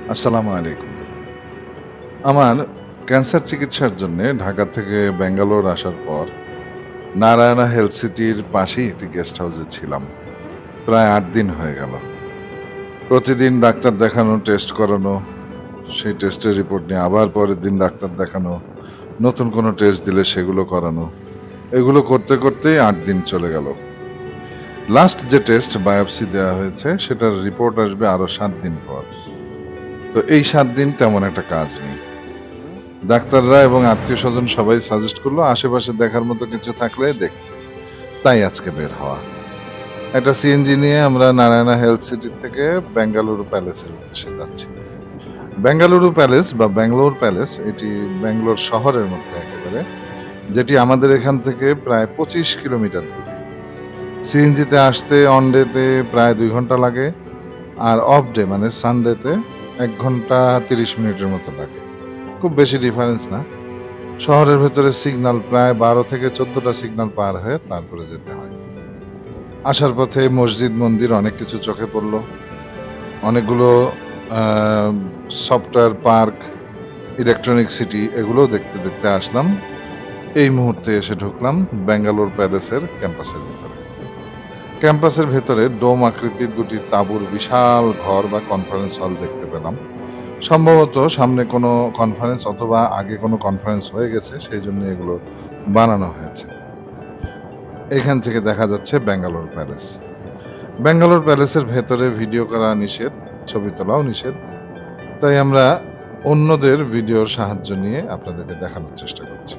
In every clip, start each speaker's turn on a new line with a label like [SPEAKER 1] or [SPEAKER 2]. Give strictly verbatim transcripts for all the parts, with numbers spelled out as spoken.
[SPEAKER 1] আসসালামু আলাইকুম। আমার ক্যান্সার চিকিৎসার জন্যে ঢাকা থেকে ব্যাঙ্গালোর আসার পর নারায়ণা হেলথ সিটির পাশেই একটি গেস্ট হাউসে ছিলাম। প্রায় আট দিন হয়ে গেল। প্রতিদিন ডাক্তার দেখানো, টেস্ট করানো, সেই টেস্টের রিপোর্ট নিয়ে আবার পরের দিন ডাক্তার দেখানো, নতুন কোনো টেস্ট দিলে সেগুলো করানো। এগুলো করতে করতেই আট দিন চলে গেল। লাস্ট যে টেস্ট বায়োপসি দেওয়া হয়েছে সেটার রিপোর্ট আসবে আরো সাত দিন পর। তো এই সাত দিন তেমন একটা কাজ নেই। ডাক্তাররা এবং আত্মীয় স্বজন সবাই সাজেস্ট করলো আশেপাশে দেখার মতো কিছু থাকলে দেখতে। তাই আজকে বের হওয়া। একটা সিএনজি নিয়ে আমরা নারায়ণা হেলথ সিটি থেকে বেঙ্গালুরু প্যালেসের উদ্দেশ্যে যাচ্ছি। বেঙ্গালুরু প্যালেস বা ব্যাঙ্গালোর প্যালেস এটি ব্যাঙ্গালোর শহরের মধ্যে একেবারে, যেটি আমাদের এখান থেকে প্রায় পঁচিশ কিলোমিটার দূরে। সিএনজিতে আসতে অন ডেতে প্রায় দুই ঘন্টা লাগে, আর অফ ডে মানে সানডেতে এক ঘন্টা তিরিশ মিনিটের মতো লাগে। খুব বেশি ডিফারেন্স না। শহরের ভেতরে সিগন্যাল প্রায় বারো থেকে চোদ্দটা সিগন্যাল পার হয়ে তারপরে যেতে হয়। আসার পথে মসজিদ মন্দির অনেক কিছু চোখে পড়লো। অনেকগুলো সফটওয়্যার পার্ক, ইলেকট্রনিক সিটি এগুলোও দেখতে দেখতে আসলাম। এই মুহূর্তে এসে ঢুকলাম ব্যাঙ্গালোর প্যালেসের ক্যাম্পাসের ভেতরে। ক্যাম্পাসের ভেতরে ডোম আকৃতির দুটি তাঁবুর বিশাল ঘর বা কনফারেন্স হল দেখতে পেলাম। সম্ভবত সামনে কোনো কনফারেন্স অথবা আগে কোনো কনফারেন্স হয়ে গেছে, সেই জন্য এগুলো বানানো হয়েছে। এখান থেকে দেখা যাচ্ছে ব্যাঙ্গালোর প্যালেস। ব্যাঙ্গালোর প্যালেসের ভেতরে ভিডিও করা নিষেধ, ছবি তোলাও নিষেধ। তাই আমরা অন্যদের ভিডিওর সাহায্য নিয়ে আপনাদেরকে দেখানোর চেষ্টা করছি।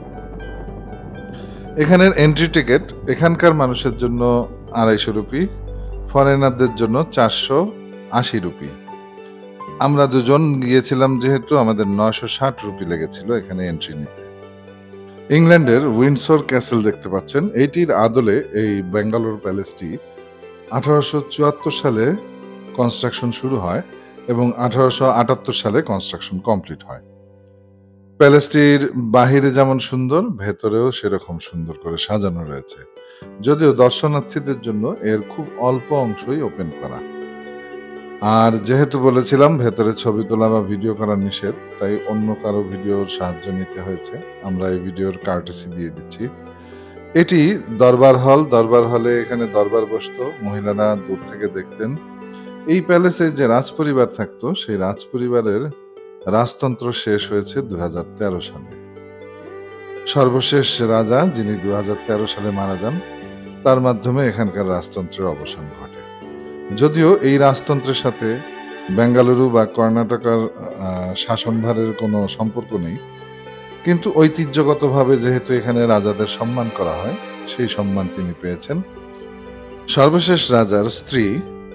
[SPEAKER 1] এখানের এন্ট্রি টিকিট এখানকার মানুষের জন্য আড়াইশো রুপি, ফরেনারদের জন্য চারশো আশি রুপি। আমরা দুজন গিয়েছিলাম যেহেতু আমাদের নয়শো ষাট রুপি লেগেছিল এখানে এন্ট্রি নিতে। ইংল্যান্ডের উইন্ডসর ক্যাসেল দেখতে পাচ্ছেন। এইটির আদলে এই ব্যাঙ্গালোর প্যালেসটি আঠারোশো চুয়াত্তর সালে কনস্ট্রাকশন শুরু হয় এবং আঠারোশো আটাত্তর সালে কনস্ট্রাকশন কমপ্লিট হয়। প্যালেসটির বাহিরে যেমন সুন্দর, ভেতরেও সেরকম সুন্দর করে সাজানো রয়েছে, যদিও দর্শনার্থীদের জন্য এর খুব অল্প অংশই ওপেন করা। আর যেহেতু বলেছিলাম ভেতরে ছবি তোলা বা ভিডিও করা নিষেধ, তাই অন্য কারো ভিডিওর সাহায্য নিতে হয়েছে। আমরা এই ভিডিওর কার্টেসি দিয়ে দিচ্ছি। এটি দরবার হল। দরবার হলে এখানে দরবার বসতো, মহিলারা দূর থেকে দেখতেন। এই প্যালেসে যে রাজপরিবার থাকতো সেই রাজপরিবারের রাজতন্ত্র শেষ হয়েছে দুই হাজার তেরো সালে। সর্বশেষ রাজা, যিনি দুই হাজার তেরো সালে মারা যান, তার মাধ্যমে এখানকার রাজতন্ত্রের অবসান ঘটে। যদিও এই রাজতন্ত্রের সাথে বেঙ্গালুরু বা কর্ণাটকার শাসনভারের কোনো সম্পর্ক নেই, কিন্তু ঐতিহ্যগতভাবে যেহেতু এখানে রাজাদের সম্মান করা হয়, সেই সম্মান তিনি পেয়েছেন। সর্বশেষ রাজার স্ত্রী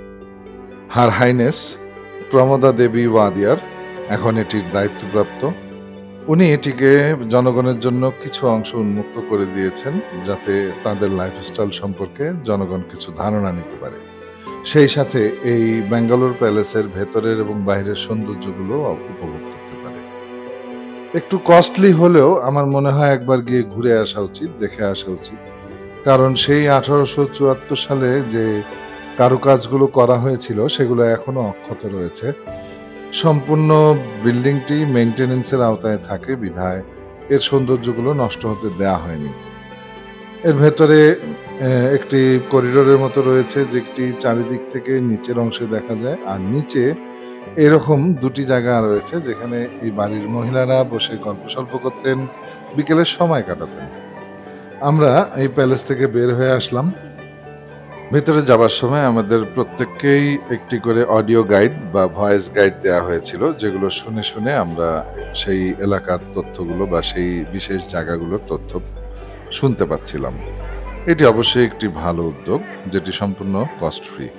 [SPEAKER 1] হার হাইনেস প্রমোদা দেবী ওয়াদিয়ার এখন এটির দায়িত্বপ্রাপ্ত। উনি এটিকে জনগণের জন্য কিছু অংশ উন্মুক্ত করে দিয়েছেন, যাতে তাদের লাইফস্টাইল সম্পর্কে জনগণ কিছু ধারণা নিতে পারে। সেই সাথে এই ব্যাঙ্গালোর প্যালেসের ভেতরের এবং বাইরের সৌন্দর্যগুলো উপভোগ করতে পারে। একটু কস্টলি হলেও আমার মনে হয় একবার গিয়ে ঘুরে আসা উচিত, দেখে আসা উচিত। কারণ সেই আঠারোশো চুয়াত্তর সালে যে কারুকাজগুলো করা হয়েছিল সেগুলো এখনো অক্ষত রয়েছে। সম্পূর্ণ বিল্ডিংটি মেইনটেনেন্সের আওতায় থাকে বিধায় এর সৌন্দর্যগুলো নষ্ট হতে দেয়া হয়নি। এর ভেতরে একটি করিডোরের মতো রয়েছে, যেটি চারিদিক থেকে নিচের অংশে দেখা যায়, আর নিচে এরকম দুটি জায়গা রয়েছে যেখানে এই বাড়ির মহিলারা বসে গল্প সল্প করতেন, বিকেলের সময় কাটাতেন। আমরা এই প্যালেস থেকে বের হয়ে আসলাম। ভেতরে যাবার সময় আমাদের প্রত্যেককেই একটি করে অডিও গাইড বা ভয়েস গাইড দেওয়া হয়েছিল, যেগুলো শুনে শুনে আমরা সেই এলাকার তথ্যগুলো বা সেই বিশেষ জায়গাগুলোর তথ্য শুনতে পাচ্ছিলাম। এটি অবশ্যই একটি ভালো উদ্যোগ, যেটি সম্পূর্ণ কস্ট ফ্রি।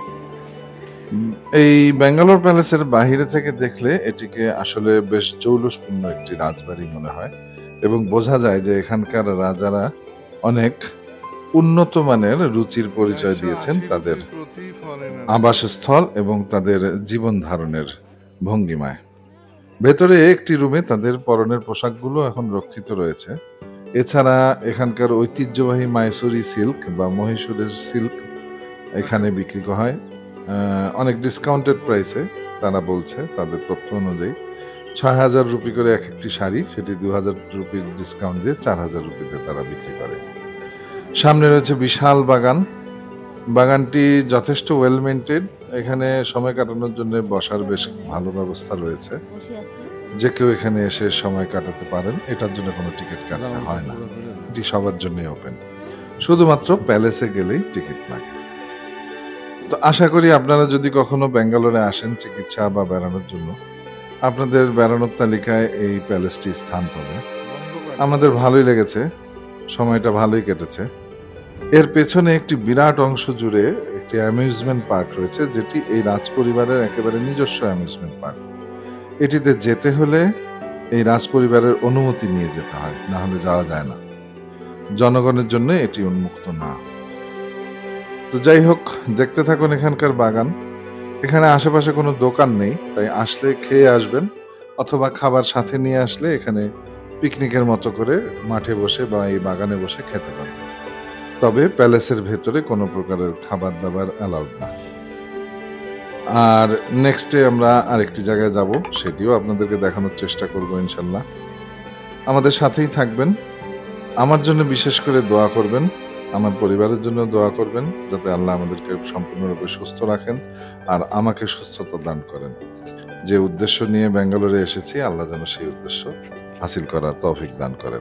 [SPEAKER 1] এই ব্যাঙ্গালোর প্যালেসের বাহিরে থেকে দেখলে এটিকে আসলে বেশ জৌলুসপূর্ণ একটি রাজবাড়ি মনে হয়, এবং বোঝা যায় যে এখানকার রাজারা অনেক উন্নত মানের রুচির পরিচয় দিয়েছেন তাদের আবাসস্থল এবং তাদের জীবন ধারণের ভঙ্গিমায়। ভেতরে একটি রুমে তাদের পরনের পোশাকগুলো এখন রক্ষিত রয়েছে। এছাড়া এখানকার ঐতিহ্যবাহী মাইসুরি সিল্ক বা মহীশূরের সিল্ক এখানে বিক্রি করা হয় অনেক ডিসকাউন্টেড প্রাইসে। তারা বলছে তাদের তথ্য অনুযায়ী ছয় হাজার রুপি করে এক একটি শাড়ি, সেটি দু হাজার রুপির ডিসকাউন্ট দিয়ে চার হাজার রুপিতে তারা বিক্রি করে। সামনে রয়েছে বিশাল বাগান। বাগানটি যথেষ্ট ওয়েল মেইনটেইন। এখানে সময় কাটানোর জন্য বসার বেশ ভালো ব্যবস্থা রয়েছে, যে কেউ এখানে এসে সময় কাটাতে পারেন। এটার জন্য কোনো টিকিট কাটতে হয় না, এটি সবার জন্যই ওপেন। শুধুমাত্র প্যালেসে গেলেই টিকিট লাগে। তো আশা করি আপনারা যদি কখনো ব্যাঙ্গালোরে আসেন চিকিৎসা বা বেড়ানোর জন্য, আপনাদের বেড়ানোর তালিকায় এই প্যালেসটি স্থান পাবে। আমাদের ভালোই লেগেছে, সময়টা ভালোই কেটেছে। এর পেছনে একটি বিরাট অংশ জুড়ে একটি অ্যামিউজমেন্ট পার্ক রয়েছে, যেটি এই রাজপরিবারের একেবারে নিজস্ব অ্যামিউজমেন্ট পার্ক। এটিতে যেতে হলে এই রাজপরিবারের অনুমতি নিয়ে যেতে হয়, না হলে যাওয়া যায় না। জনগণের জন্য এটি উন্মুক্ত না। তো যাই হোক, দেখতে থাকুন এখানকার বাগান। এখানে আশেপাশে কোনো দোকান নেই, তাই আসলে খেয়ে আসবেন, অথবা খাবার সাথে নিয়ে আসলে এখানে পিকনিকের মতো করে মাঠে বসে বা এই বাগানে বসে খেতে পারবেন। তবে প্যালেসের ভেতরে কোনো প্রকারের খাবার দাবার অ্যালাউড না। আর নেক্সটে আমরা আরেকটি জায়গায় যাব, সেটিও আপনাদেরকে দেখানোর চেষ্টা করব ইনশাল্লাহ। আমাদের সাথেই থাকবেন। আমার জন্য বিশেষ করে দোয়া করবেন, আমার পরিবারের জন্য দোয়া করবেন, যাতে আল্লাহ আমাদেরকে সম্পূর্ণরূপে সুস্থ রাখেন আর আমাকে সুস্থতা দান করেন। যে উদ্দেশ্য নিয়ে ব্যাঙ্গালোরে এসেছি, আল্লাহ যেন সেই উদ্দেশ্য হাসিল করার তৌফিক দান করেন।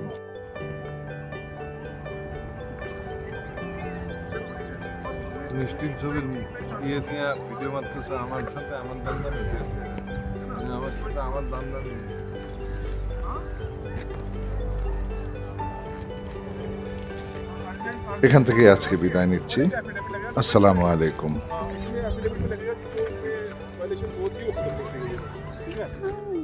[SPEAKER 1] মিষ্টির ছবির ইয়ে দিয়ে ভিডিও মারতেছে, আমার সাথে আমার দান্দামি, আমার সাথে আমার দান্দামি। এখান থেকে আজকে বিদায় নিচ্ছি। আসসালামু আলাইকুম।